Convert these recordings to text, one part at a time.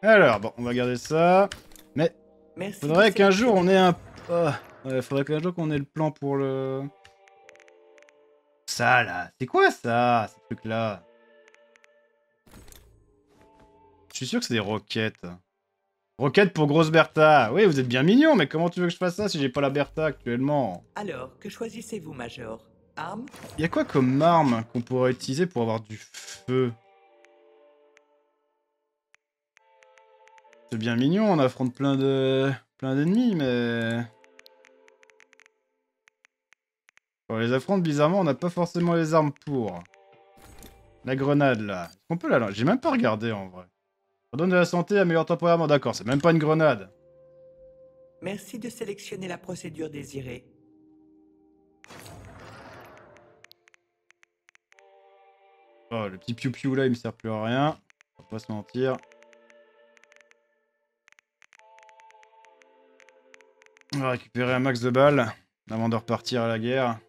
Alors, bon, on va garder ça. Mais Merci. faudrait qu'un jour on ait un... Oh, ouais, faudrait qu'un jour qu'on ait le plan pour le... Ça, là. C'est quoi, ça, ces trucs-là? Je suis sûr que c'est des roquettes. Roquettes pour grosse Bertha. Oui, vous êtes bien mignon, mais comment tu veux que je fasse ça si j'ai pas la Bertha actuellement? Alors, que choisissez-vous, Major? Arme? Y a quoi comme arme qu'on pourrait utiliser pour avoir du feu? C'est bien mignon, on affronte plein d'ennemis, mais... Quand on les affronte, bizarrement, on n'a pas forcément les armes pour. La grenade, là. Est-ce qu'on peut la lancer? J'ai même pas regardé, en vrai. Redonne de la santé, améliore temporairement. D'accord, c'est même pas une grenade. Merci de sélectionner la procédure désirée. Oh, le petit piou-piou, là, il me sert plus à rien. On va pas se mentir. On va récupérer un max de balles avant de repartir à la guerre.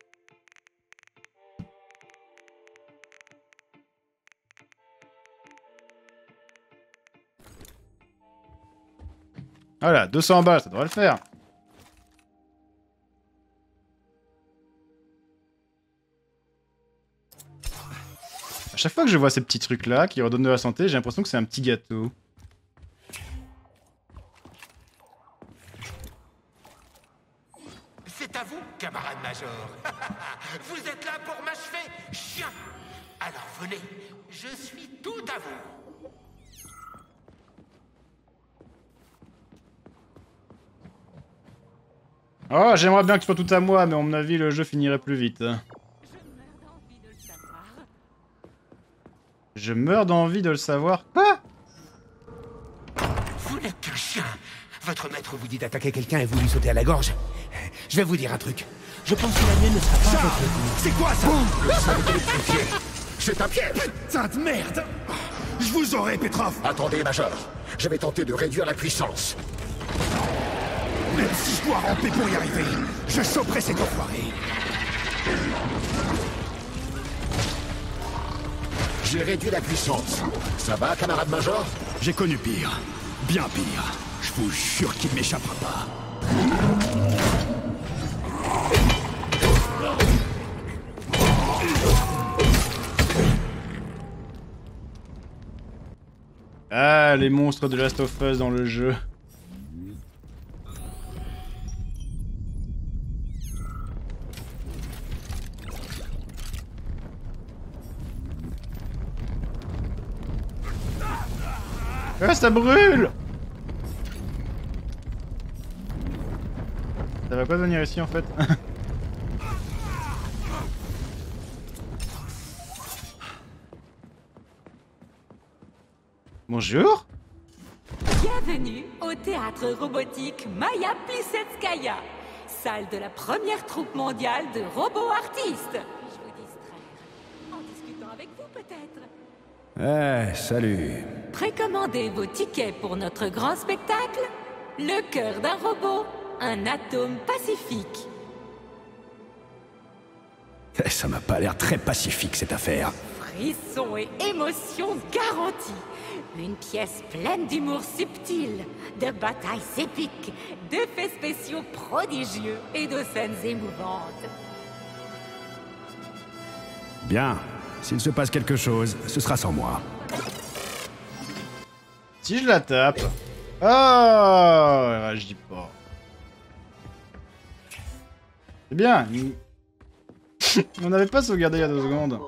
Voilà, 200 balles, ça devrait le faire. À chaque fois que je vois ces petits trucs-là qui redonnent de la santé, j'ai l'impression que c'est un petit gâteau. C'est à vous, camarade Major. Vous êtes là pour m'achever, chien. Alors venez, je suis tout à vous. Oh, j'aimerais bien que ce soit tout à moi, mais à mon avis, le jeu finirait plus vite. Je meurs d'envie de le savoir. Quoi? Vous n'êtes qu'un chien. Votre maître vous dit d'attaquer quelqu'un et vous lui sautez à la gorge. Je vais vous dire un truc. Je pense que la mienne ne sera pas votre coup. C'est quoi ça? Le sol électrifié. C'est un piège. Putain de merde! Je vous aurai, Petrov! Attendez, Major. Je vais tenter de réduire la puissance. Même si je dois ramper pour y arriver, je choperai cet enfoiré! J'ai réduit la puissance. Ça va, camarade Major? J'ai connu pire. Bien pire. Je vous jure qu'il ne m'échappera pas. Ah, les monstres de Last of Us dans le jeu. Ah, ça brûle! Ça va pas venir ici en fait. Bonjour. Bienvenue au théâtre robotique Maya Plisetskaya, salle de la première troupe mondiale de robots artistes. Je vous distraire en discutant avec vous peut-être. Salut. Précommandez vos tickets pour notre grand spectacle, Le cœur d'un robot, un atome pacifique. Ça m'a pas l'air très pacifique cette affaire. Frissons et émotions garanties. Une pièce pleine d'humour subtil, de batailles épiques, d'effets spéciaux prodigieux et de scènes émouvantes. Bien. S'il se passe quelque chose, ce sera sans moi. Si je la tape. Oh, elle réagit pas. C'est bien. On n'avait pas sauvegardé il y a 2 secondes.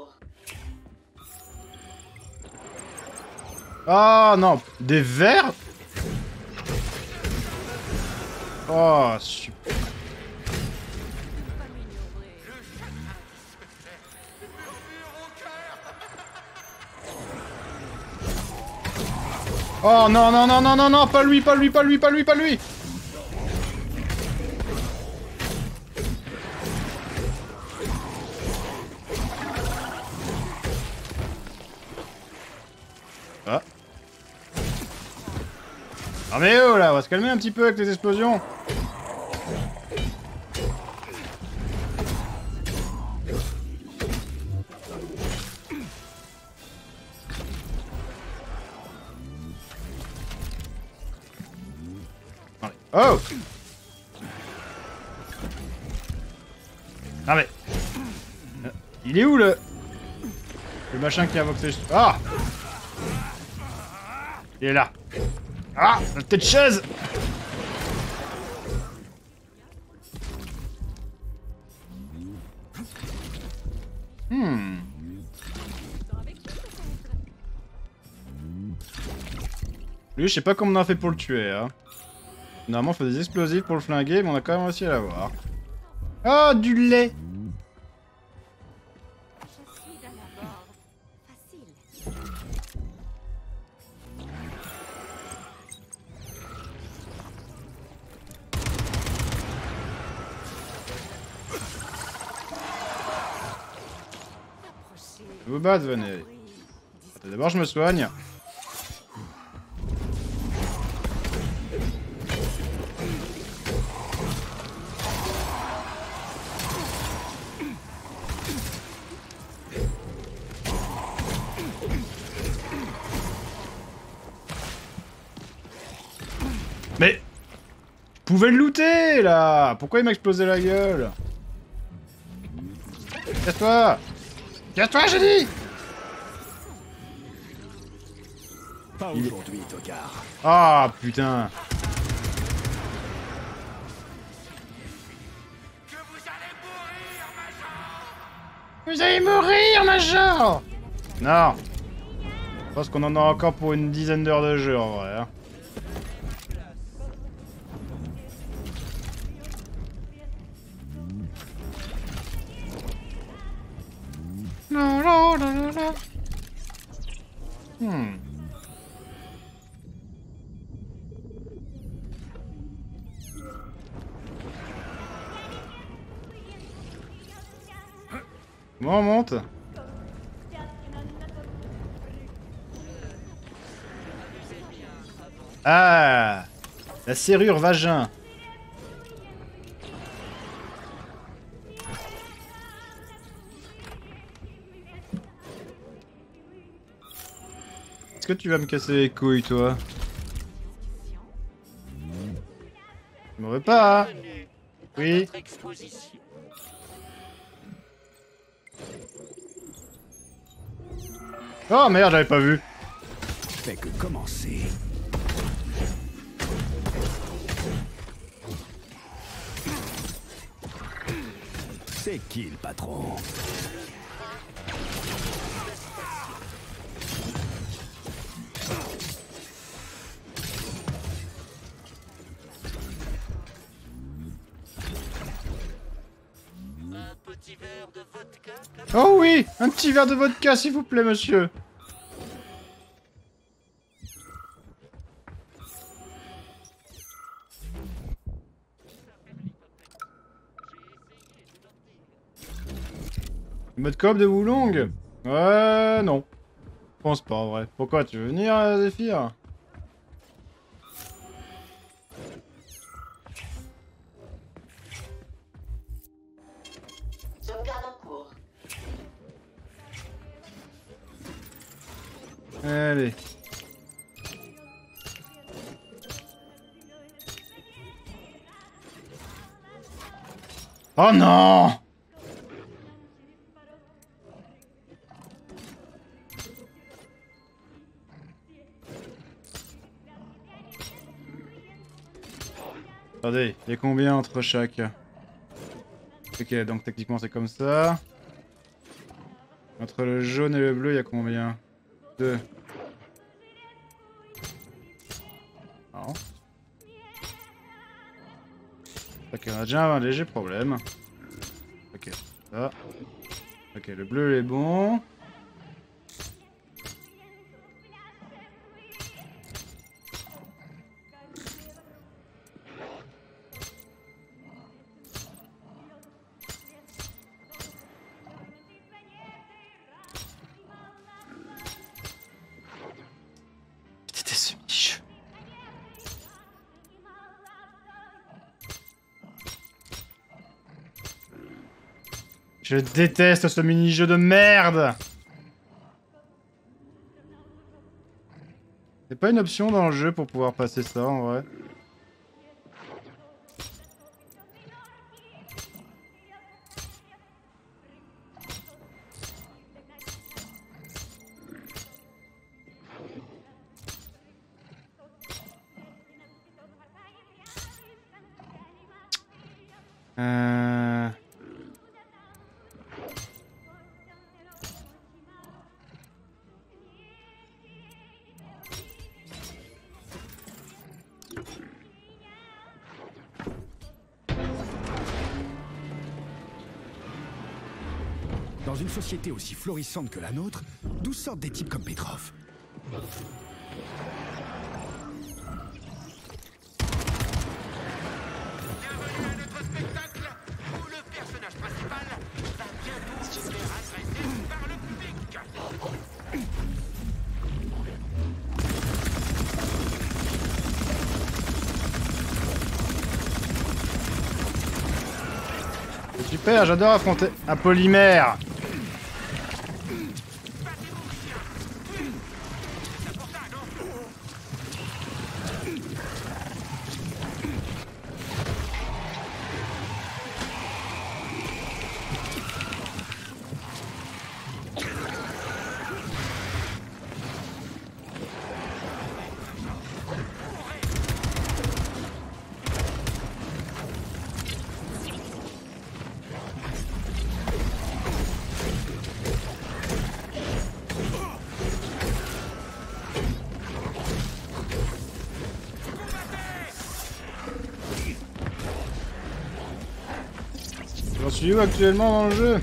Oh non, des vers. Oh, super. Oh non, non, non, non, non, non, pas lui, pas lui, pas lui, pas lui, pas lui. Ah. Ah mais oh là, on va se calmer un petit peu avec les explosions. Oh! Ah mais... Il est où le machin qui invoque ses... Ah! Il est là. Ah! La tête de chaise! Lui, je sais pas comment on a fait pour le tuer, hein. Normalement, on fait des explosifs pour le flinguer, mais on a quand même réussi à l'avoir. Ah, du lait! Je suis d'un abord facile. Vous battre, venez. Attends, d'abord, je me soigne. Mais... Je pouvais le looter, là! Pourquoi il m'a explosé la gueule? Casse-toi! Casse-toi, j'ai dit! Pas aujourd'hui, tocard. Ah, putain! Que vous allez mourir, Major! Vous allez mourir, Major! Non! Je pense qu'on en a encore pour une dizaine d'heures de jeu, en vrai, hein. La, la, la, la, la. Bon, on monte. Ah, la serrure vagin. Est-ce que tu vas me casser les couilles, toi? Tu m'en veux pas, hein? Oui. Oh merde, j'avais pas vu. Fait que commencer. C'est qui le patron? Oh oui, un petit verre de vodka, s'il vous plaît, monsieur. Mode coop de Wulong? Ouais, non. Je pense pas, en vrai. Pourquoi, tu veux venir, Zephyr? Sauvegarde en cours. Allez. Oh non! Attendez, il y a combien entre chaque? Ok, donc techniquement c'est comme ça. Entre le jaune et le bleu, il y a combien? 2. Non. Ok, on a déjà un léger problème. Ok, ça. Ok, le bleu il est bon. C'était ce mini-jeu. Je déteste ce mini-jeu de merde. C'est pas une option dans le jeu pour pouvoir passer ça en vrai. Dans une société aussi florissante que la nôtre, d'où sortent des types comme Petrov? Bienvenue à notre spectacle où le personnage principal va bientôt se faire agresser par le public. Super, j'adore affronter un polymère. J'en suis où actuellement dans le jeu?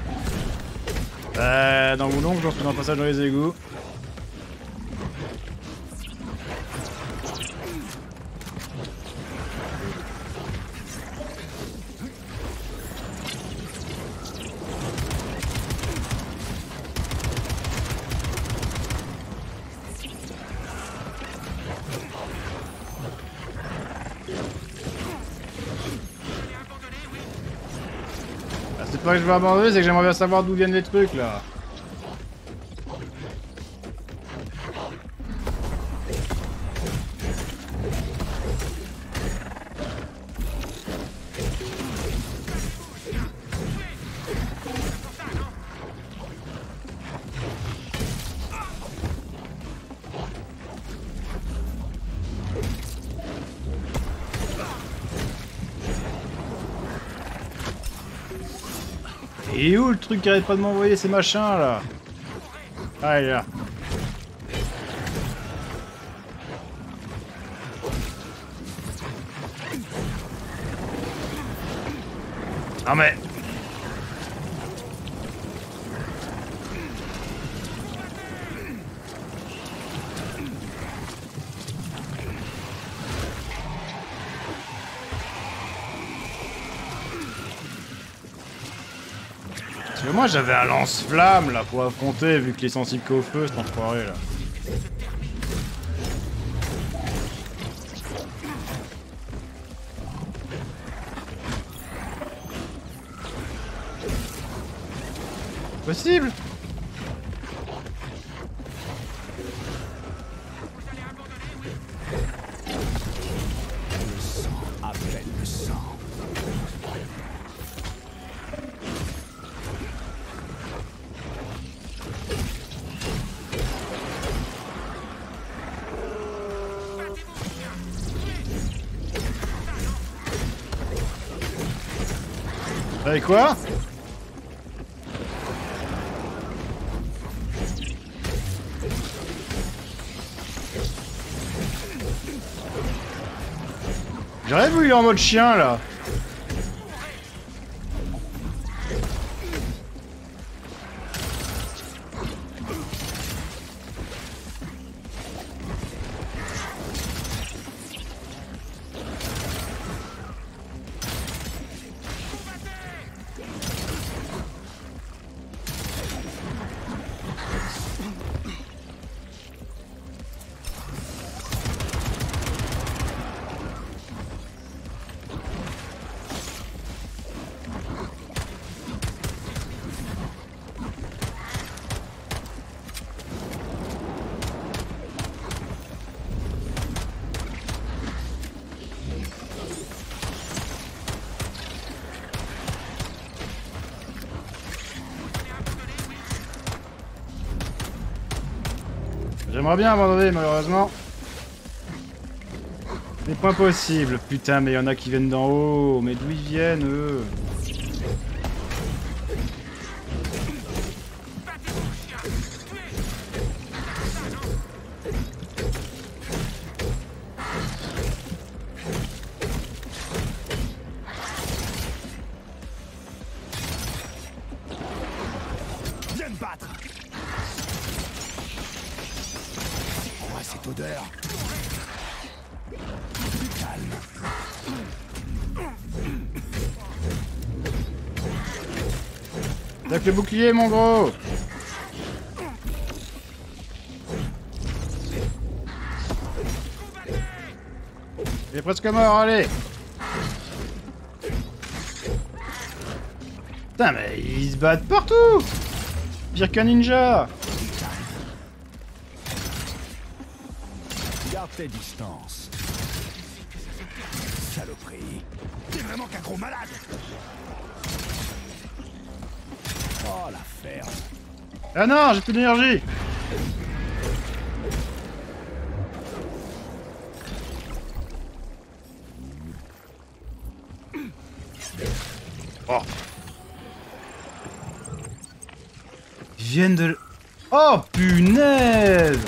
Dans Moulon, j'en suis dans le passage dans les égouts. C'est pas que je veux abandonner, c'est que j'aimerais bien savoir d'où viennent les trucs là. Et où le truc qui arrête pas de m'envoyer ces machins là? Ah, il est là. Ah mais... Parce que moi j'avais un lance-flamme là pour affronter vu qu'il est sensible qu'au feu cet enfoiré là. Possible? Le sang appelle le sang. Avec quoi? J'aurais voulu en mode chien là. J'aimerais bien abandonner malheureusement. Les points possibles. Putain, mais il y en a qui viennent d'en haut. Mais d'où ils viennent, eux? Viens me battre. C'est quoi cette odeur? Plus calme. Attaque le bouclier, mon gros! Il est presque mort, allez! Putain, mais ils se battent partout! Pire qu'un ninja! Garde tes distances. Saloperie. T'es vraiment qu'un gros malade. Oh la ferme. Ah non, j'ai plus d'énergie! Oh! Ils viennent de... Oh punaise!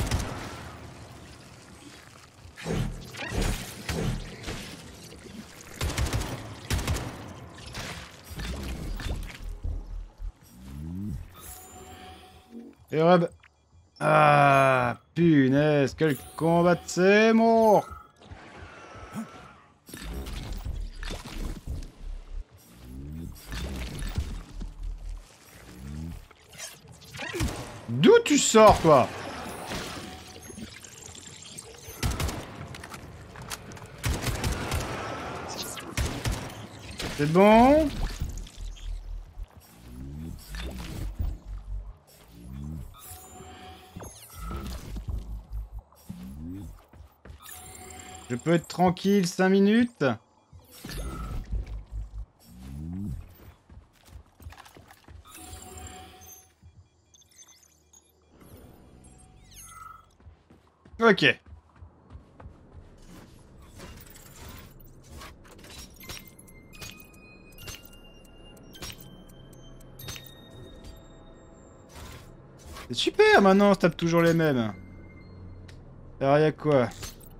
Et Reb. Ah, punaise, quel combat de c'est mort! D'où tu sors, toi? C'est bon? Je peux être tranquille 5 minutes? Ok. C'est super, maintenant on se tape toujours les mêmes. Alors y'a quoi?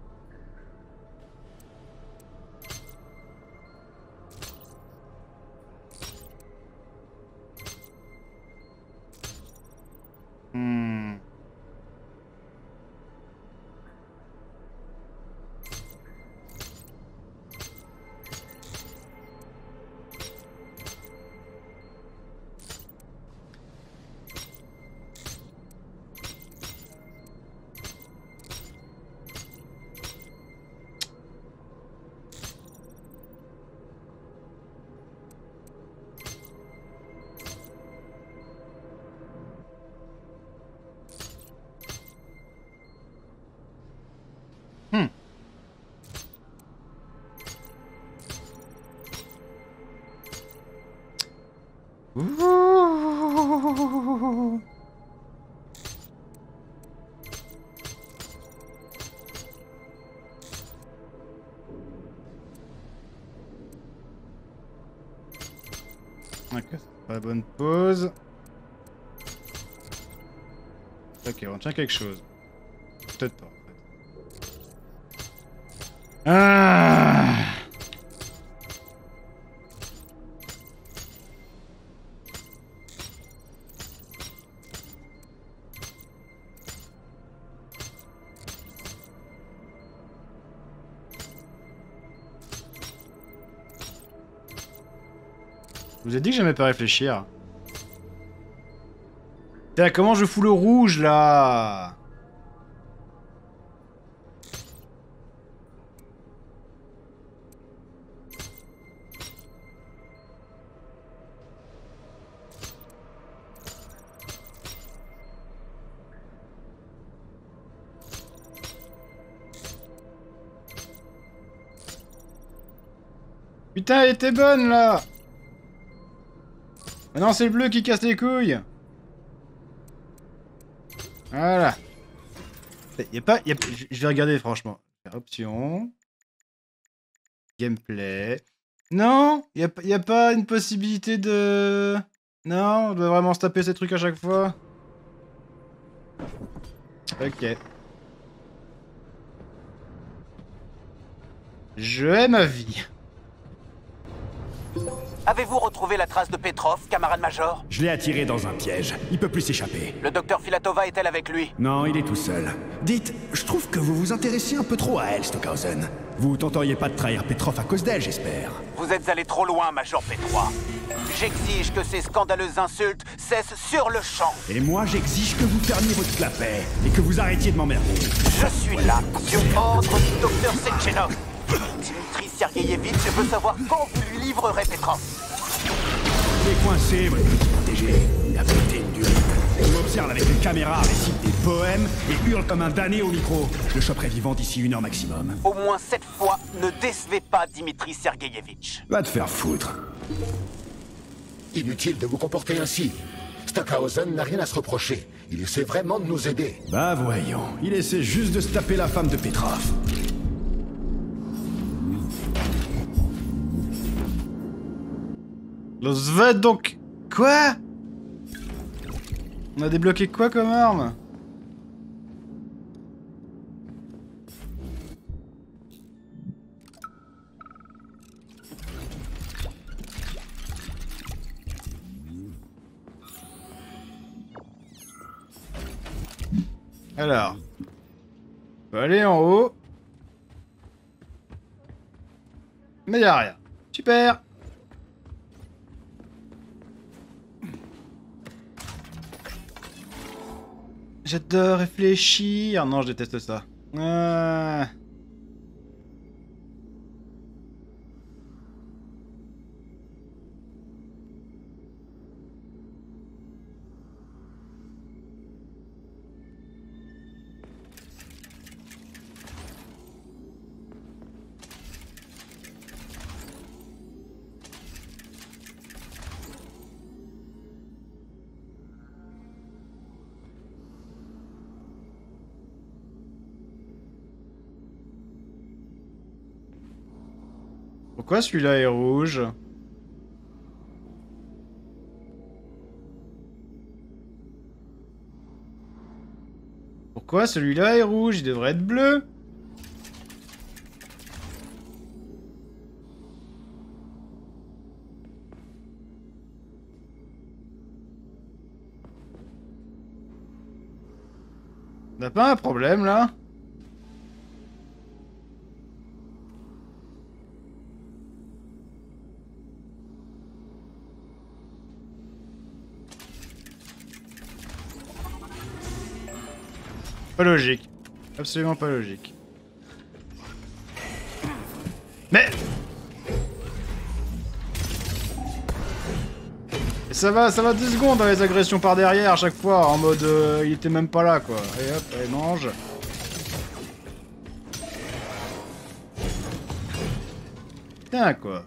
Ouh. Ok, c'est pas la bonne pause. Ok, on tient quelque chose. Peut-être pas, en fait. Ah! Je vous ai dit que j'aimais pas réfléchir. Putain, comment je fous le rouge là? Putain, elle était bonne là! Maintenant c'est le bleu qui casse les couilles. Voilà. Je vais regarder franchement. Options. Gameplay. Non, y a pas une possibilité de... Non, on doit vraiment se taper ces trucs à chaque fois. Ok. Je hais ma vie. Avez-vous retrouvé la trace de Petrov, camarade major? Je l'ai attiré dans un piège. Il peut plus s'échapper. Le docteur Filatova est-elle avec lui? Non, il est tout seul. Dites, je trouve que vous vous intéressez un peu trop à elle, Stockhausen. Vous tenteriez pas de trahir Petrov à cause d'elle, j'espère. Vous êtes allé trop loin, Major P3. J'exige que ces scandaleuses insultes cessent sur le champ. Et moi, j'exige que vous fermiez votre clapet et que vous arrêtiez de m'emmerder. Je suis là, sur ordre du docteur Sechenov. Dimitri Sergeyevitch veut savoir quand vous lui livrerez Petrov. Il est coincé, votre petit protégé. Il a pété une durite. Il m'observe avec une caméra, récite des poèmes et hurle comme un damné au micro. Je le choperai vivant d'ici 1 heure maximum. Au moins cette fois, ne décevez pas Dimitri Sergeyevitch. Va te faire foutre. Inutile de vous comporter ainsi. Stockhausen n'a rien à se reprocher. Il essaie vraiment de nous aider. Bah voyons, il essaie juste de se taper la femme de Petrov. Los Ved donc... Quoi? On a débloqué quoi comme arme? Alors... On peut aller en haut. Mais y'a rien. Super! J'adore réfléchir. Non, je déteste ça. Pourquoi celui-là est rouge? Pourquoi celui-là est rouge? Il devrait être bleu. On n'a pas un problème là? Pas logique. Absolument pas logique. Mais... Et ça va 10 secondes dans les agressions par derrière à chaque fois, en mode il était même pas là quoi. Allez hop, allez mange. Putain quoi.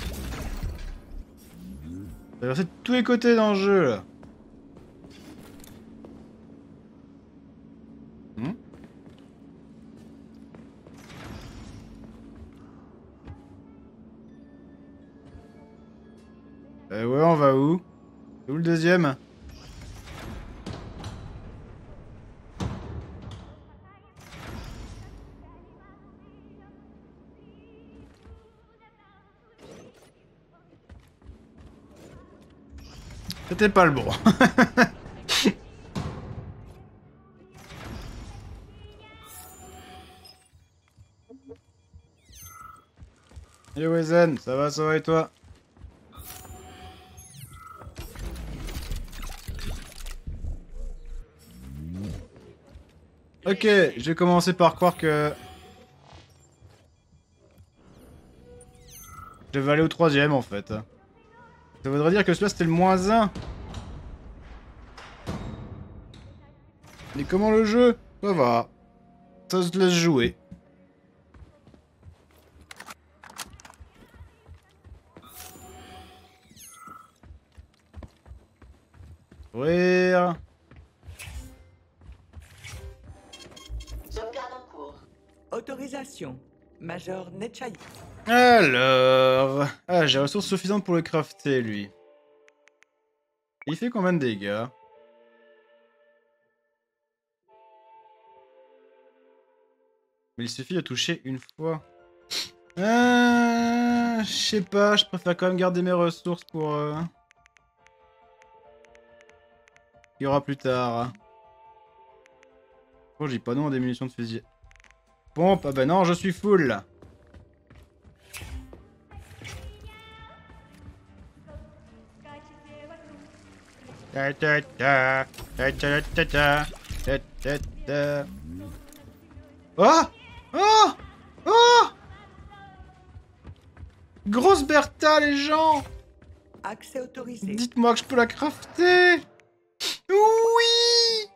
Ça va de tous les côtés dans le jeu là. Ouais, on va où? C'est où le deuxième? C'était pas le bon. Yo Wezen, ça va et toi? Ok, je vais commencer par croire que... Je vais aller au 3ème en fait. Ça voudrait dire que celui-là c'était le -1. Mais comment le jeu? Ça va. Ça se laisse jouer. Ouvrir. Autorisation. Major Netchaï. Alors... Ah, j'ai ressources suffisantes pour le crafter, lui. Il fait combien de dégâts? Mais il suffit de toucher une fois. Je sais pas, je préfère quand même garder mes ressources pour... qu'il y aura plus tard. Oh, j'ai pas non à des munitions de fusil. Pompe, ah bah non, je suis full là. Ta ta ta, ta ta ta ta, ta ta ta. Oh! Oh! Oh! Grosse Bertha, les gens! Accès autorisé. Dites-moi que je peux la crafter! Oui!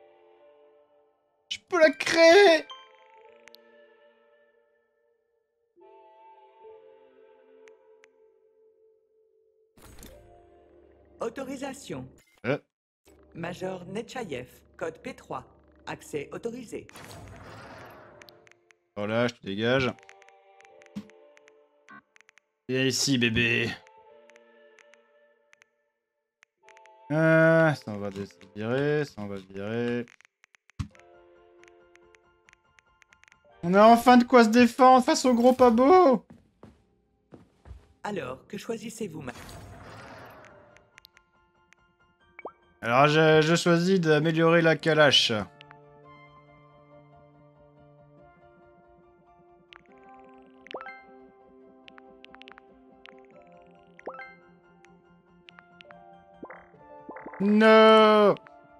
Je peux la créer! Autorisation. Major Netchaïev, code P3. Accès autorisé. Voilà, je te dégage. Viens ici, bébé. Ça on va virer, ça on va virer. On a enfin de quoi se défendre face au gros pas beau. Alors, que choisissez-vous, Alors je choisis d'améliorer la calache. Non.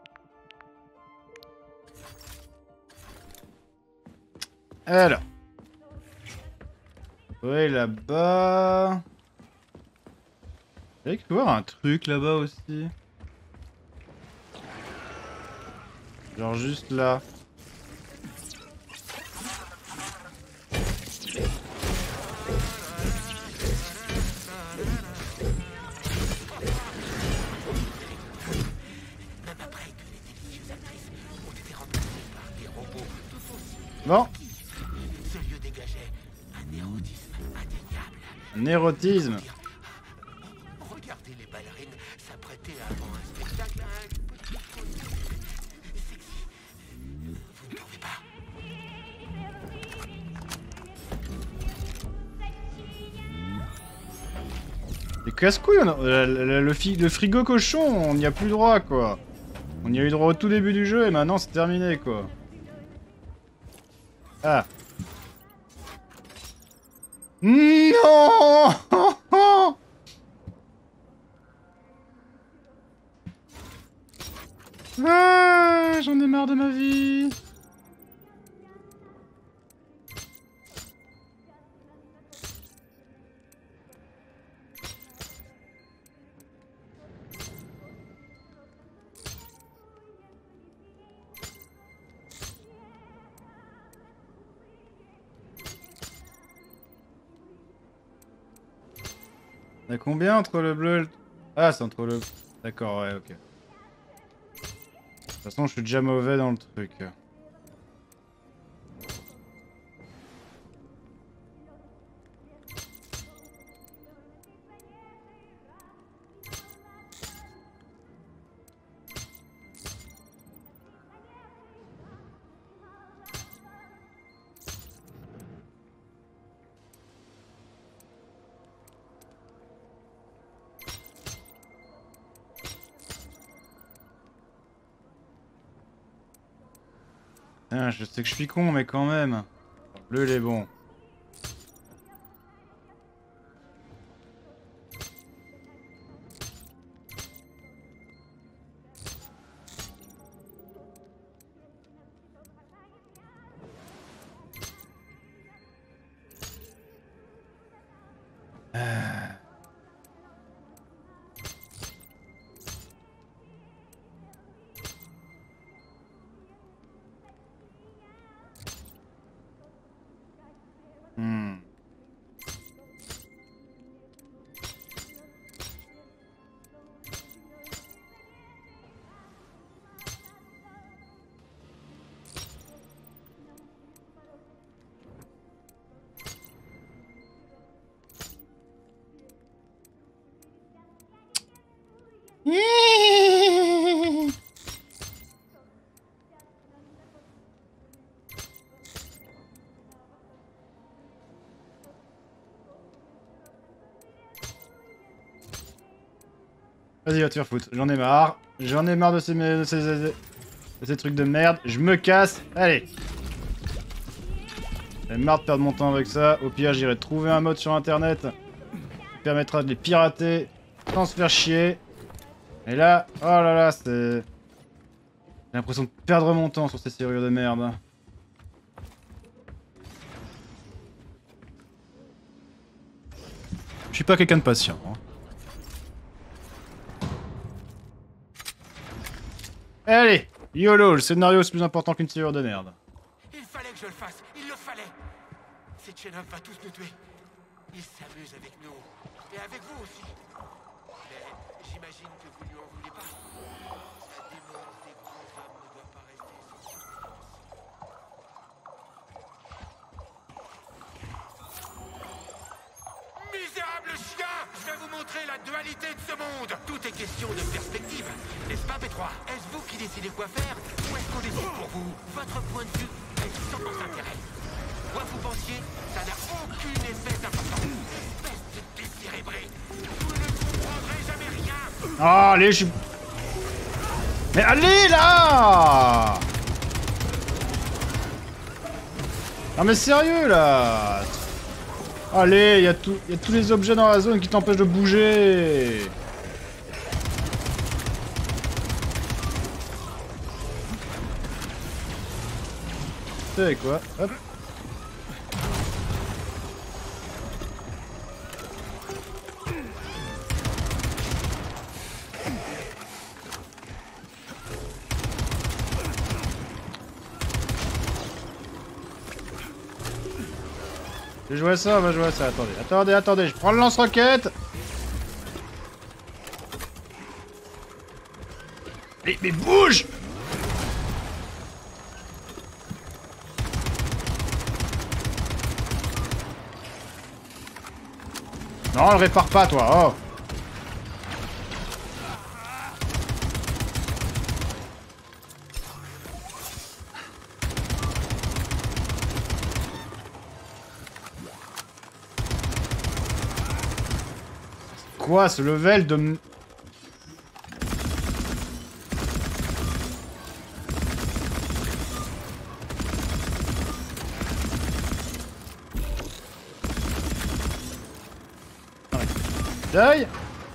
Alors. Ouais, là-bas. Il faut voir un truc là-bas aussi. Genre juste là. Bon. Ce lieu dégageait un érotisme indéniable. Un érotisme. Regardez les ballerines s'apprêter avant un spectacle un petit peu sexy. Vous ne trouvez pas? Les casse-couilles, le frigo cochon, on n'y a plus droit quoi. On y a eu droit au tout début du jeu et maintenant c'est terminé quoi. Ah. Non. Ah, j'en ai marre de ma vie. Il y a combien entre le bleu et le... Ah, c'est entre le... D'accord, ouais, ok. De toute façon, je suis déjà mauvais dans le truc. Ah, je sais que je suis con, mais quand même. Le bleu, il est bon. Vas-y, va te faire foutre. J'en ai marre. J'en ai marre de ces trucs de merde. Je me casse. Allez. J'ai marre de perdre mon temps avec ça. Au pire, j'irai trouver un mode sur internet qui permettra de les pirater sans se faire chier. Et là, oh là là, c'est... J'ai l'impression de perdre mon temps sur ces serrures de merde. Je suis pas quelqu'un de patient. Hein. Allez, YOLO, le scénario c'est plus important qu'une serrure de merde. Il fallait que je le fasse, il le fallait. Ces Chenob va tous nous tuer. Ils s'amusent avec nous. Et avec vous aussi. Mais j'imagine que vous lui en voulez pas. La démence des grands hommes ne doit pas rester sans conséquence. Misérable chien! Je vais vous montrer la dualité de ce monde. Tout est question de perspective. N'est-ce pas, P3? Est-ce vous qui décidez quoi faire? Ou est-ce qu'on décide pour vous? Votre point de vue est sans intérêt. Quoi vous pensiez? Ça n'a aucun effet important. Espèce de décérébré. Vous ne comprendrez jamais rien. Ah, allez, je suis... Mais allez, là! Non mais sérieux, là! Allez, il y a tous les objets dans la zone qui t'empêchent de bouger. Tu sais quoi? Hop. Je vais jouer à ça, on va jouer à ça. Attendez, je prends le lance-roquette. Mais bouge! Non, le répare pas, toi, oh! Quoi, ce level de... Aïe!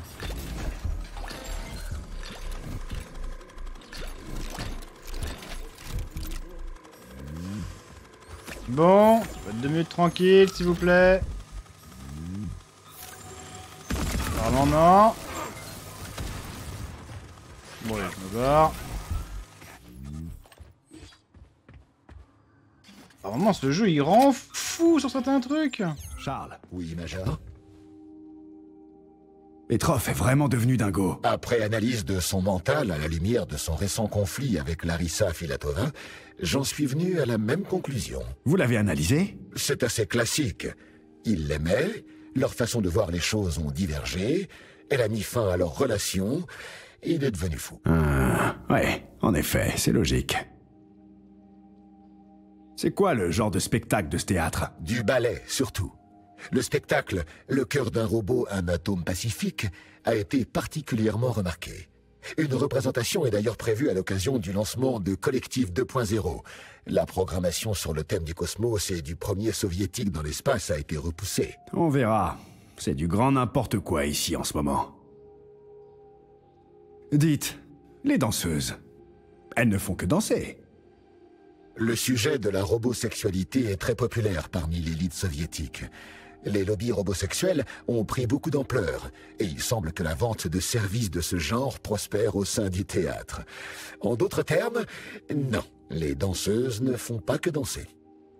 Bon, 2 minutes tranquille, s'il vous plaît. Non. Bon, allez, je me barre. Vraiment, ce jeu, il rend fou sur certains trucs. Charles, Oui, Major. Petrov est vraiment devenu dingo. Après analyse de son mental à la lumière de son récent conflit avec Larissa Filatova, j'en suis venu à la même conclusion. Vous l'avez analysé? C'est assez classique. Il l'aimait, leur façon de voir les choses ont divergé, elle a mis fin à leur relation, et il est devenu fou. Ouais, en effet, c'est logique. C'est quoi le genre de spectacle de ce théâtre? Du ballet, surtout. Le spectacle « Le cœur d'un robot, un atome pacifique » a été particulièrement remarqué. Une représentation est d'ailleurs prévue à l'occasion du lancement de Collectif 2.0. La programmation sur le thème du cosmos et du premier soviétique dans l'espace a été repoussée. On verra. C'est du grand n'importe quoi ici en ce moment. Dites, les danseuses, elles ne font que danser. Le sujet de la robosexualité est très populaire parmi l'élite soviétique. Les lobbies robosexuels ont pris beaucoup d'ampleur, et il semble que la vente de services de ce genre prospère au sein du théâtre. En d'autres termes, non, les danseuses ne font pas que danser.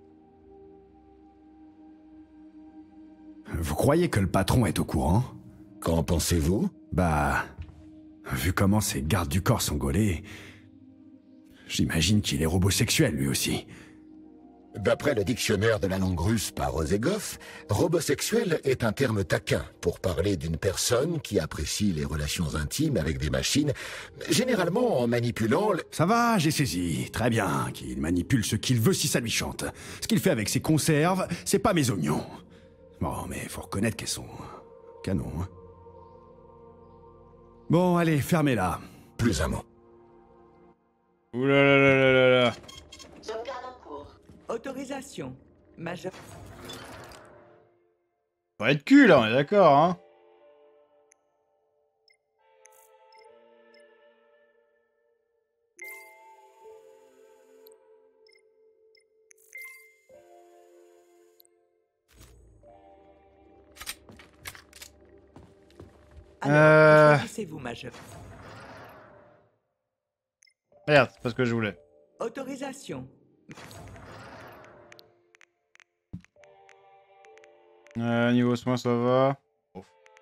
Vous croyez que le patron est au courant? Qu'en pensez-vous? Bah, vu comment ces gardes du corps sont gaulés, j'imagine qu'il est robosexuel lui aussi. D'après le dictionnaire de la langue russe par Ozegov, robosexuel est un terme taquin pour parler d'une personne qui apprécie les relations intimes avec des machines, généralement en manipulant... Ça va, j'ai saisi. Très bien, qu'il manipule ce qu'il veut si ça lui chante. Ce qu'il fait avec ses conserves, c'est pas mes oignons. Bon, mais faut reconnaître qu'elles sont... canon, hein. Bon, allez, fermez-la. Plus un mot. Ouh là là là là là là. Sauvegarde en cours. Autorisation. Major. Pas être cul là, on est d'accord, hein. Alors, choisissez-vous, Major. Merde, c'est pas ce que je voulais. Autorisation. Niveau soin, ça va. Ouf.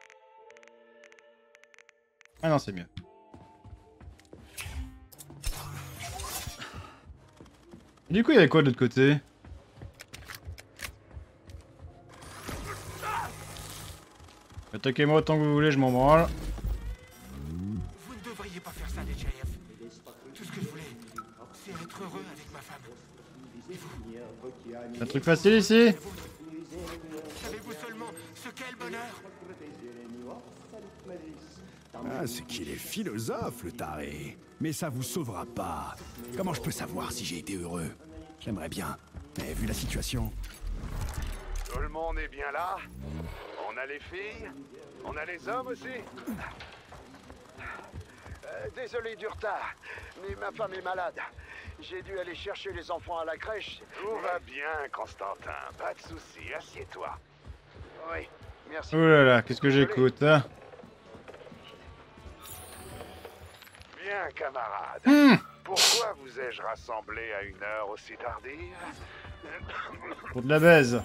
Ah non, c'est mieux. Du coup, il y avait quoi de l'autre côté? Attaquez-moi autant que vous voulez, je m'en branle. Vous ne devriez pas faire ça, DJF. Tout ce que je voulais, c'est être heureux avec ma femme. Un truc facile ici? Savez-vous seulement ce qu'est le bonheur? Ah, c'est qu'il est philosophe, le taré. Mais ça vous sauvera pas. Comment je peux savoir si j'ai été heureux? J'aimerais bien, mais vu la situation... Tout le monde est bien là. On a les filles, on a les hommes aussi. Désolé du retard, mais ma femme est malade. J'ai dû aller chercher les enfants à la crèche. Tout va bien, Constantin. Pas de soucis, assieds-toi. Oui, merci. Oh là là, qu'est-ce que j'écoute, hein? Bien, camarade. Pourquoi vous ai-je rassemblé à une heure aussi tardive? Pour de la baise.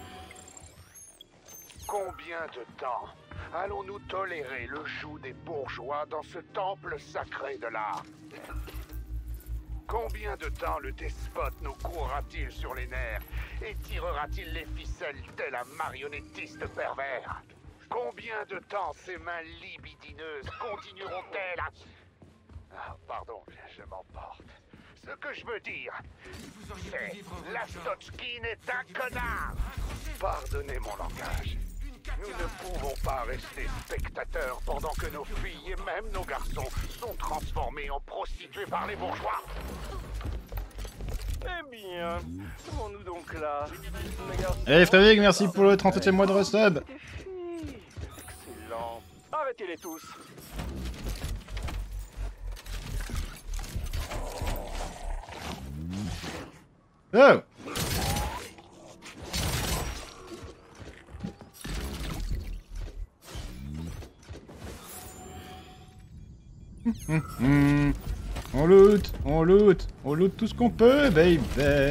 Combien de temps allons-nous tolérer le joug des bourgeois dans ce temple sacré de l'art? Combien de temps le despote nous courra-t-il sur les nerfs et tirera-t-il les ficelles tel un marionnettiste pervers? Combien de temps ces mains libidineuses continueront-elles à... Ah, pardon, je m'emporte. Ce que je veux dire, Vous auriez pu c'est vivre heureux, Major. Lastochkin est un connard. Pardonnez mon langage. Nous ne pouvons pas rester spectateurs pendant que nos filles et même nos garçons sont transformés en prostituées par les bourgeois. Eh bien, trouvons-nous donc là. Hey Frédéric, merci pour le 37e mois de resub. Des filles. Excellent. Arrêtez-les tous. Oh! On loot, on loot, on loot tout ce qu'on peut, baby.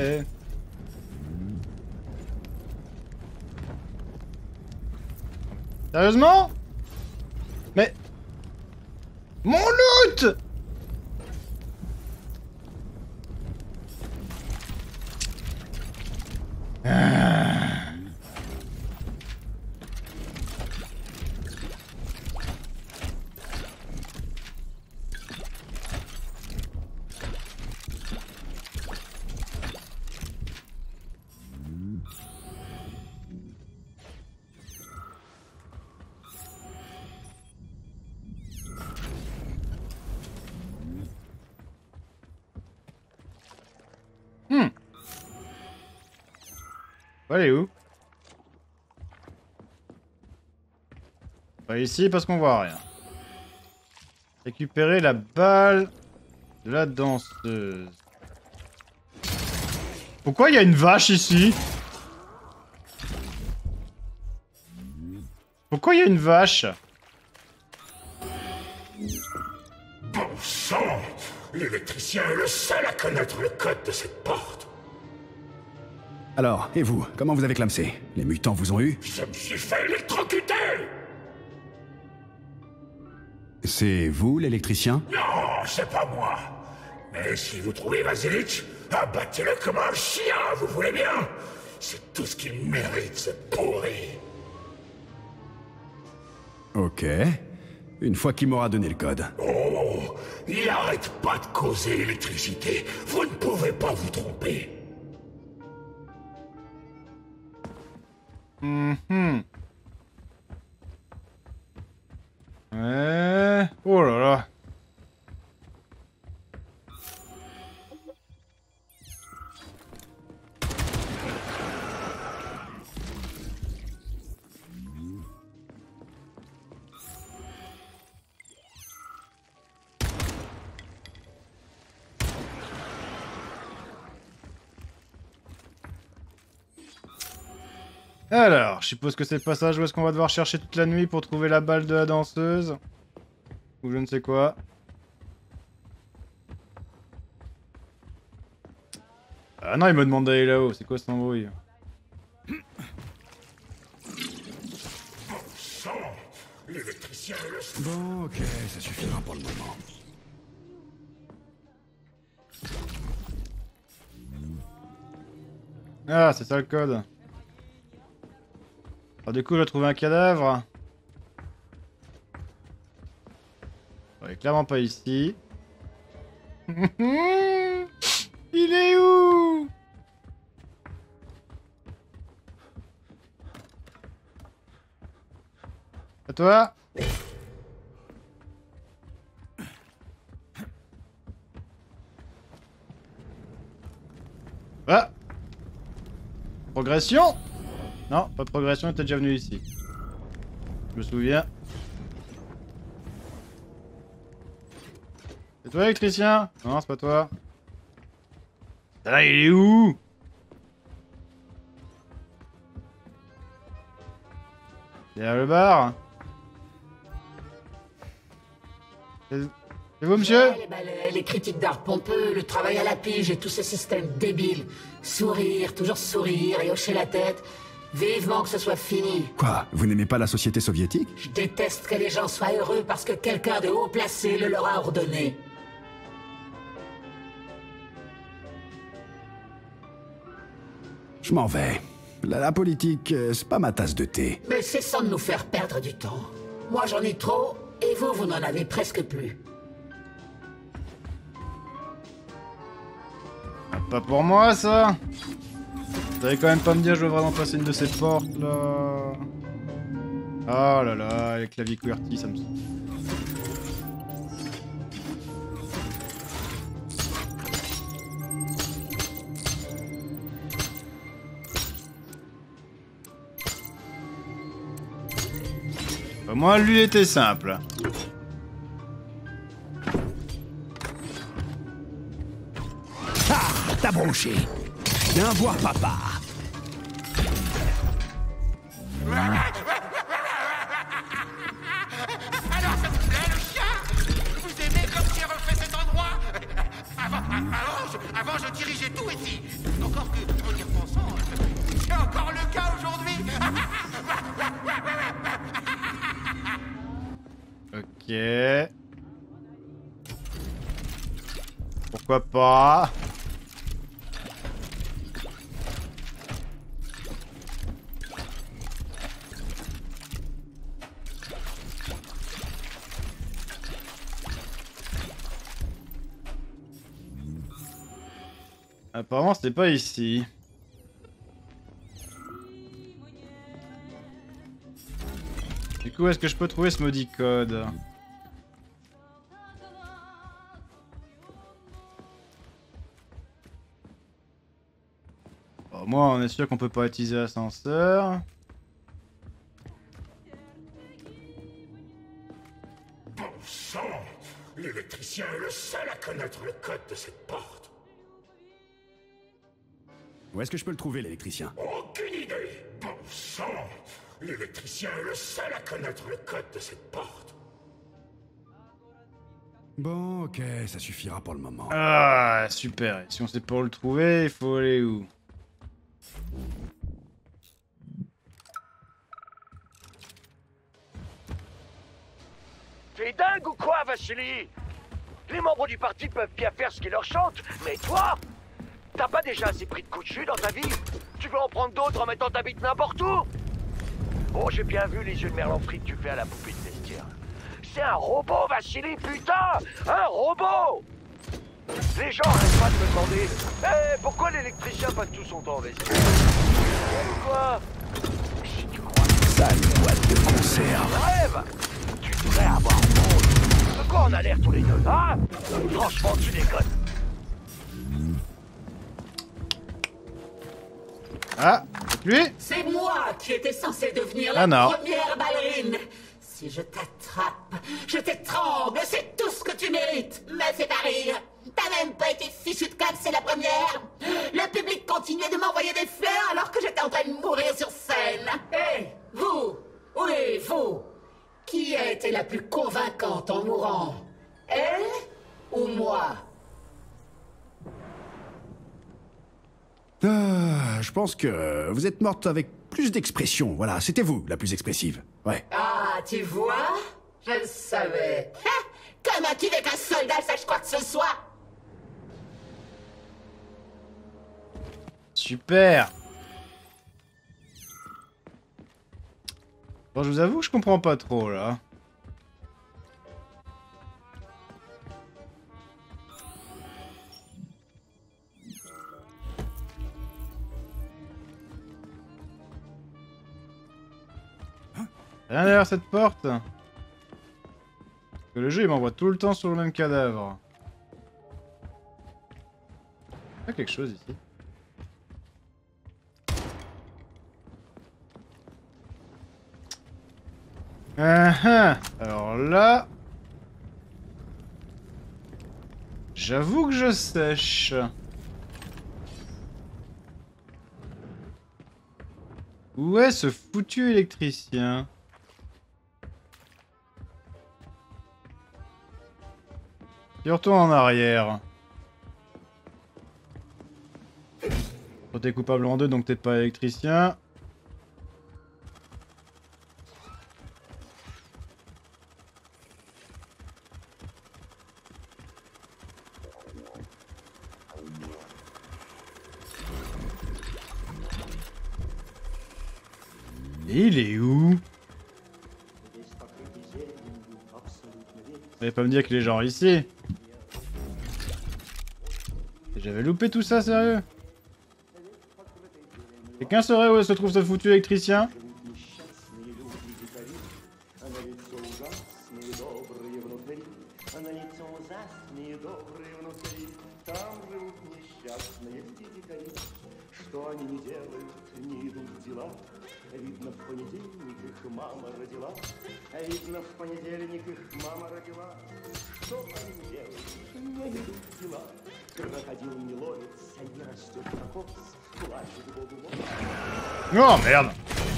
Sérieusement? Mais... Mon loot! Elle est où? Pas ici parce qu'on voit rien. Récupérer la balle de la danseuse. Pourquoi il y a une vache ici? Pourquoi il y a une vache? Bon sang! L'électricien est le seul à connaître le code de cette porte. Alors, et vous, comment vous avez clamsé? Les mutants vous ont eu? Je me suis fait électrocuter! C'est vous, l'électricien? Non, c'est pas moi. Mais si vous trouvez Vasilic, abattez-le comme un chien, vous voulez bien? C'est tout ce qu'il mérite, ce pourri. Ok. Une fois qu'il m'aura donné le code. Oh, il arrête pas de causer l'électricité. Vous ne pouvez pas vous tromper. Ouais. Ouais. Oh là là. Alors, je suppose que c'est le passage où est-ce qu'on va devoir chercher toute la nuit pour trouver la balle de la danseuse. Ou je ne sais quoi. Ah non, il me demande d'aller là-haut, c'est quoi cette embrouille? Bon, ok, ça suffira pour le moment. Ah, c'est ça le code. Alors du coup, je dois trouver un cadavre. Il est clairement pas ici. Il est où? À toi? Ah! Progression? Non, pas de progression, il était déjà venu ici. Je me souviens. C'est toi l'électricien? Non, c'est pas toi. Ah, il est où? Derrière le bar? C'est vous, monsieur? Les balais, les critiques d'art pompeux, le travail à la pige et tous ces systèmes débiles. Sourire, toujours sourire et hocher la tête. Vivement que ce soit fini. Quoi? Vous n'aimez pas la société soviétique? Je déteste que les gens soient heureux parce que quelqu'un de haut placé le leur a ordonné. Je m'en vais. La politique, c'est pas ma tasse de thé. Mais cessons de nous faire perdre du temps. Moi j'en ai trop, et vous, vous n'en avez presque plus. Ah, pas pour moi, ça! Vous allez quand même pas me dire que je dois vraiment passer une de ces portes, là... Oh là là, les claviers QWERTY, ça me... Au moins, lui était simple. Ah, t'as bronché. Viens voir papa. Alors ça vous plaît le chien? Vous aimez comme j'ai refait cet endroit? Avant je dirigeais tout ici. Encore que, en y repensant, c'est encore le cas aujourd'hui. Ok. Pourquoi pas? Apparemment, c'était pas ici. Du coup, est-ce que je peux trouver ce maudit code? Bon, moi, on est sûr qu'on peut pas utiliser l'ascenseur. Bon sang! L'électricien est le seul à connaître le code de cette porte. Où est-ce que je peux le trouver, l'électricien? Aucune idée! Bon sang! L'électricien est le seul à connaître le code de cette porte. Bon, ok, ça suffira pour le moment. Ah, super. Et si on sait pas où le trouver, il faut aller où? T'es dingue ou quoi, Vassili? Les membres du parti peuvent bien faire ce qu'ils leur chantent, mais toi, t'as pas déjà assez pris de coups de jus dans ta vie? Tu veux en prendre d'autres en mettant ta bite n'importe où? Oh, j'ai bien vu les yeux de Merlan-Free que tu fais à la poupée de vestiaire. C'est un robot, Vassili, putain! Un robot! Les gens arrêtent pas de me demander « pourquoi l'électricien passe tout son temps en vestiaire? » Ou quoi? Si tu crois... Sale boîte de conserve. Rêve! Tu devrais avoir honte. a l'air tous les deux, hein? Franchement, tu déconnes. Ah, c'est lui? C'est moi qui étais censé devenir Ah la non. première ballerine. Si je t'attrape, je t'étrangle, c'est tout ce que tu mérites. Mais c'est pas rire. T'as même pas été fichu de cap, c'est la première. Le public continuait de m'envoyer des fleurs alors que j'étais en train de mourir sur scène. Hé, vous, oui, vous, qui a été la plus convaincante en mourant? Elle ou moi? Je pense que vous êtes morte avec plus d'expression. Voilà, c'était vous, la plus expressive. Ouais. Ah, tu vois? Je le savais. Ha! Comment tu veux qu'un soldat sache quoi que ce soit? Super. Bon, je vous avoue que je comprends pas trop, là. Rien derrière cette porte. Parce que le jeu, il m'envoie tout le temps sur le même cadavre. Il y a quelque chose ici. Alors là... J'avoue que je sèche. Où est ce foutu électricien? Il retourne en arrière. Toi t'es coupable en deux donc t'es pas électricien. Et il est où? Vous allez pas me dire qu'il est genre ici? J'avais loupé tout ça, sérieux? Quelqu'un saurait où se trouve ce foutu électricien? Oh merde!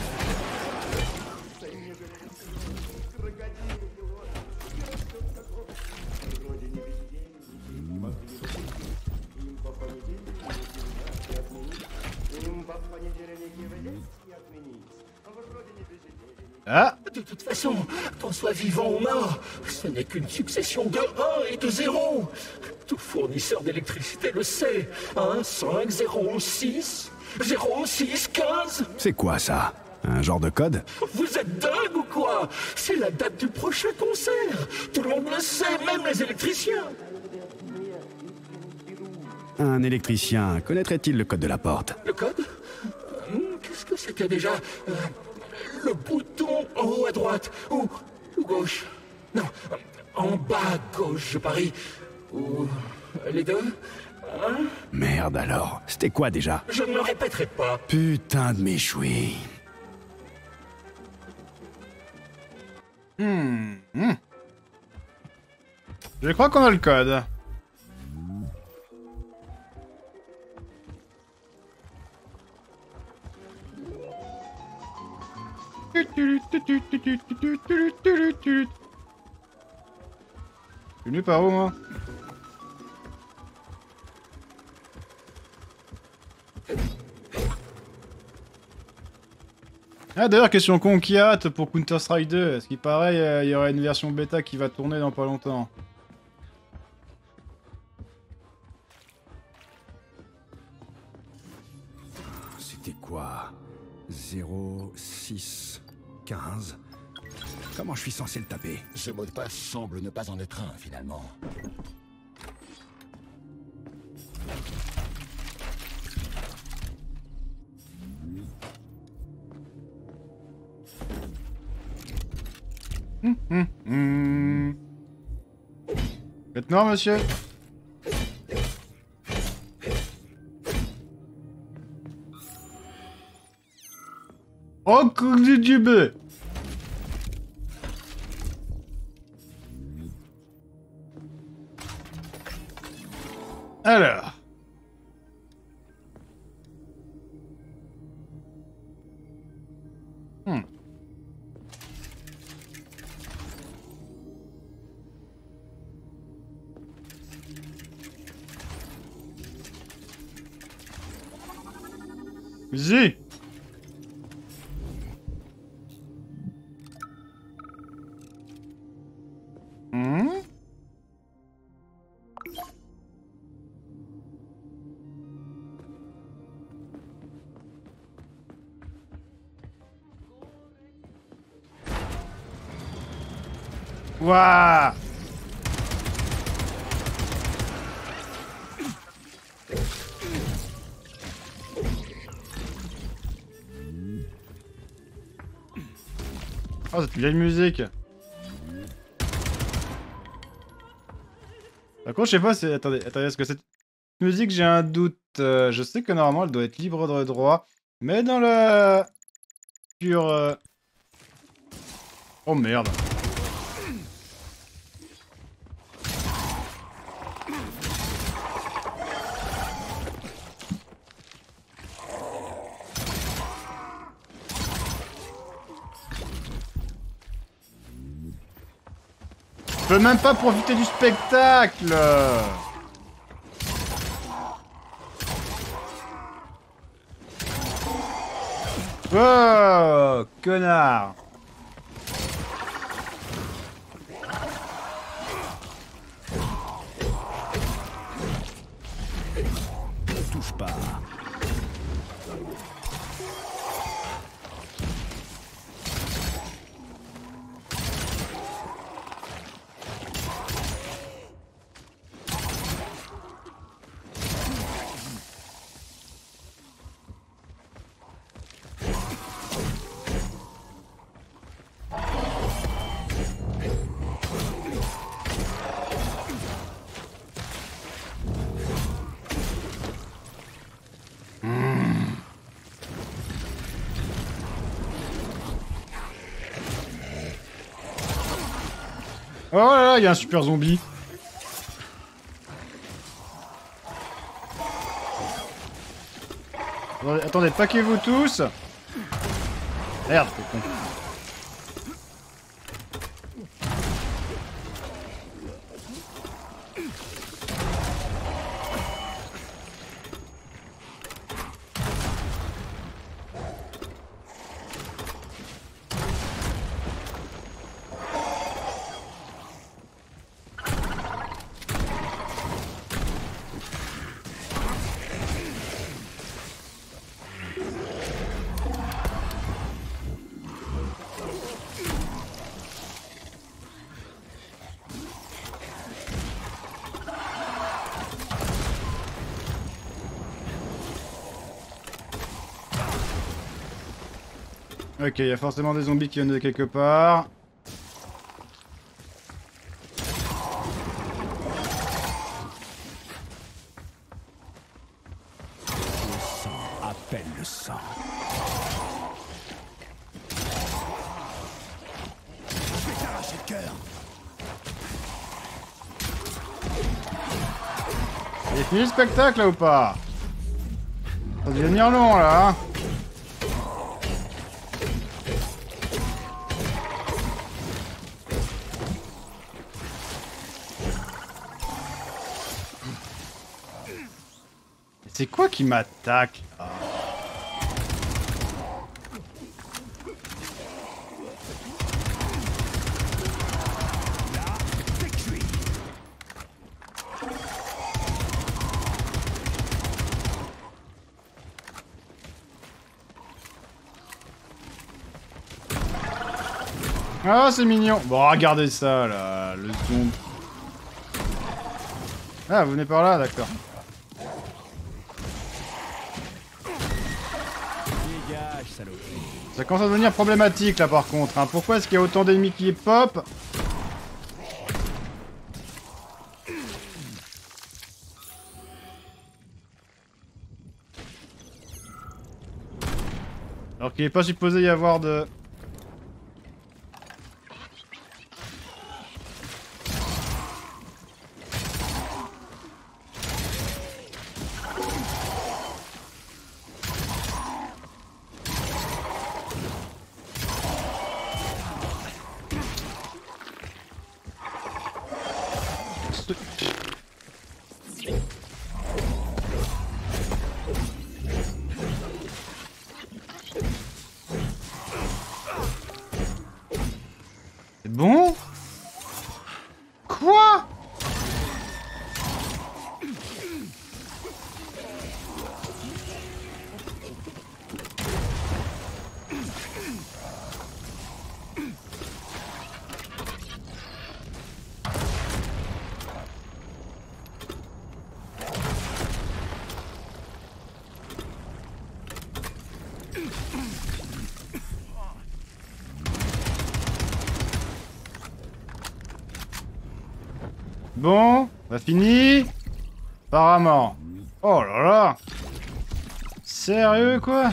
Ah! De toute façon, qu'on soit vivant ou mort, ce n'est qu'une succession de 1 et de 0. Tout fournisseur d'électricité le sait. 1, 5, 0, 6, 0, 6, 15. C'est quoi ça? Un genre de code? Vous êtes dingue ou quoi? C'est la date du prochain concert. Tout le monde le sait, même les électriciens. Un électricien connaîtrait-il le code de la porte? Le code? Qu'est-ce que c'était déjà? Le bouton en haut à droite, ou gauche. Non, en bas à gauche, je parie. Ou les deux. Hein? Merde alors, c'était quoi déjà? Je ne le répéterai pas. Putain de méchoui. Je crois qu'on a le code. Je suis venu par où, moi? Ah d'ailleurs, question con, qui a hâte pour Counter-Strike 2? Est-ce qu'il paraît, il y aura une version bêta qui va tourner dans pas longtemps? C'était quoi? 0, 6, 15. Comment je suis censé le taper? Ce mot de passe semble ne pas en être un, finalement. Faites mort, monsieur. Oh, coucou du bœuf. Alors. Vas-y. Waouh. Oh, cette vieille musique. Par contre, je sais pas, c'est... Attendez, est-ce que cette musique, j'ai un doute. Je sais que normalement, elle doit être libre de droit. Mais dans la... Pure... Oh merde. Je peux même pas profiter du spectacle. Oh, connard. Ne touche pas. Oh là là, il y a un super zombie. Attendez, paquez-vous tous. Merde, c'est con. Ok, il y a forcément des zombies qui viennent de quelque part. Le sang appelle le sang. Je vais t'arracher le cœur. Il est fini le spectacle là ou pas? Ça va devenir long là, hein. C'est quoi qui m'attaque? Ah, c'est mignon. Bon, regardez ça là, le zoom. Ah, vous venez par là, d'accord. Ça commence à devenir problématique là par contre, hein. Pourquoi est-ce qu'il y a autant d'ennemis qui pop? Alors qu'il n'est pas supposé y avoir de... C'est bon? Quoi? Bon, on a fini? Apparemment. Oh là là! Sérieux quoi?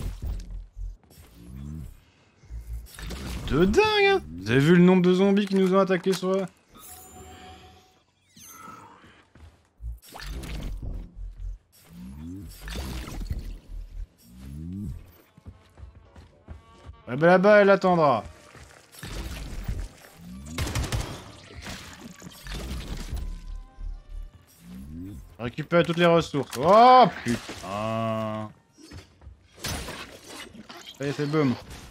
De dingue hein! Vous avez vu le nombre de zombies qui nous ont attaqués sur la... Ah bah là-bas elle attendra. Récupérer toutes les ressources. Oh putain. Allez, c'est boum.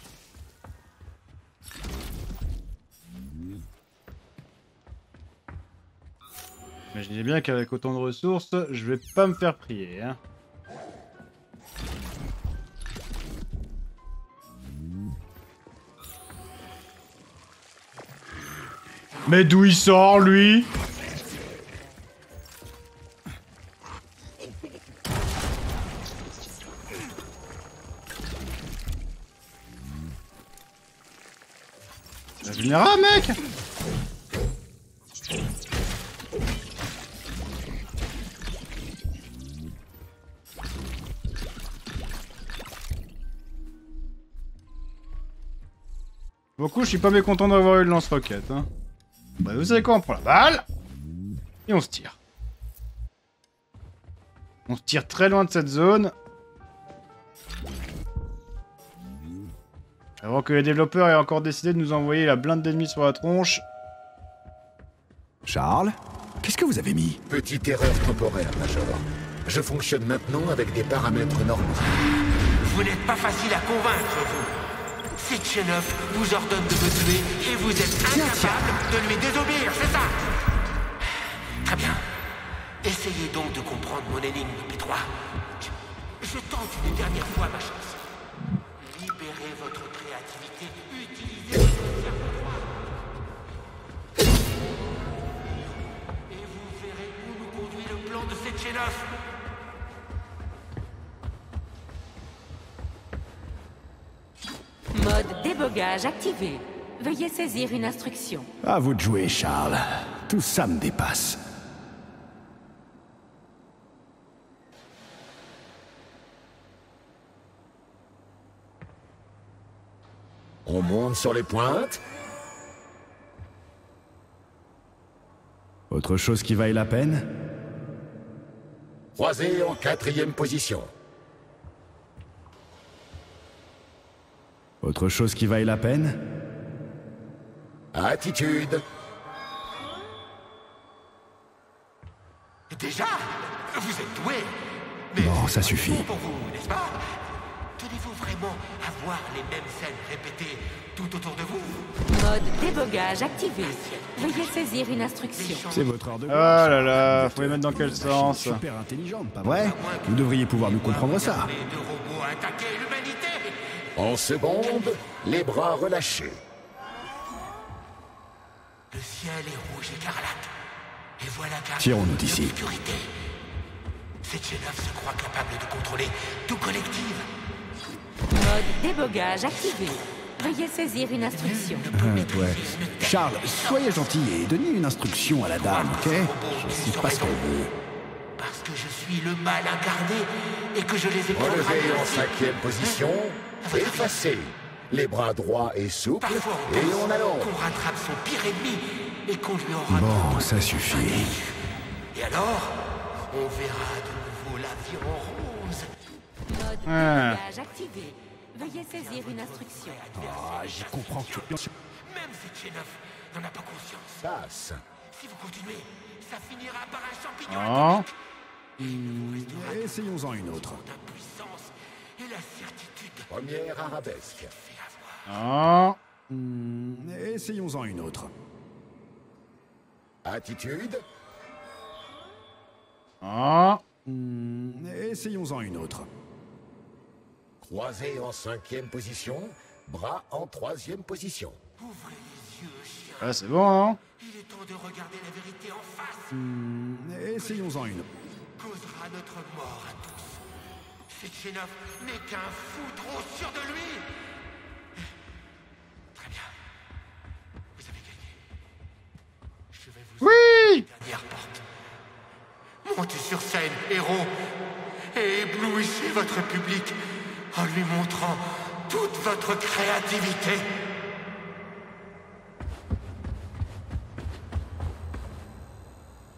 Imaginez bien qu'avec autant de ressources, je vais pas me faire prier. Hein. Mais d'où il sort, lui? Vulnérable, mec! Beaucoup, je suis pas mécontent d'avoir eu le lance-roquette. Hein. Bah, vous savez quoi, on prend la balle et on se tire. On se tire très loin de cette zone. Avant que les développeurs aient encore décidé de nous envoyer la blinde d'ennemis sur la tronche. Charles, qu'est-ce que vous avez mis? Petite erreur temporaire, Major. Je fonctionne maintenant avec des paramètres normaux. Vous n'êtes pas facile à convaincre, vous. Sechenov vous ordonne de me tuer et vous êtes incapable de lui désobéir, c'est ça? Très bien. Essayez donc de comprendre mon énigme, P3. Je tente une dernière fois ma chance. Libérez votre créativité, utilisez votre cerveau droit. Et vous verrez où nous conduit le plan de Sechenov. Mode débogage activé. Veuillez saisir une instruction. À vous de jouer, Charles. Tout ça me dépasse. On monte sur les pointes. Autre chose qui vaille la peine? Croisé en 4e position. Autre chose qui vaille la peine? Attitude. Déjà, vous êtes doué. Mais Bon, ça suffit. bon pour vous, n'est-ce pas? Tenez-vous vraiment à voir les mêmes scènes répétées tout autour de vous? Mode débogage activé. Veuillez saisir une instruction. C'est votre heure de Oh là là, faut les mettre dans quel sens? Super intelligente, pas vrai? Vous devriez pouvoir nous comprendre ça. Les deux robots attaquer l'humanité. En seconde, les bras relâchés. Le ciel est rouge écarlate. Et voilà qu'arrive Tirons-nous d'ici. l'obscurité. Sechenov se croit capable de contrôler tout collectif. Mode débogage activé. Veuillez saisir une instruction. Ouais. Charles, soyez gentil et donnez une instruction à la dame, ok? Je sais pas ce qu'elle veut. Parce que je suis le mal incarné et que je les ai Relevez programmés en ainsi. 5e position. Effacez. Les bras droits et souples. Parfois on Et pense on allonge. qu'on rattrape son pire ennemi et qu'on lui aura Bon, ça suffit. Et alors, on verra de nouveau l'aviron rose. Mode Ah. pilotage activé. Veuillez saisir une instruction. Ah, j'y comprends que... Même Sechenov n'en a pas conscience. Passe. Si vous continuez, ça finira par un champignon Oh. Essayons-en une autre. d'impuissance et la certitude Première arabesque. Oh. Essayons-en une autre. Attitude. Oh. Essayons-en une autre. Croisé en 5e position. Bras en 3e position. Ouvrez les yeux, chien. Ah, c'est bon, hein? Il est temps de regarder la vérité en face. Essayons-en une autre. Causera notre mort à tous. Sechenov n'est qu'un fou trop sûr de lui. Très bien. Vous avez gagné. Je vais vous Oui! dernière porte. Montez sur scène, héros, et éblouissez votre public en lui montrant toute votre créativité.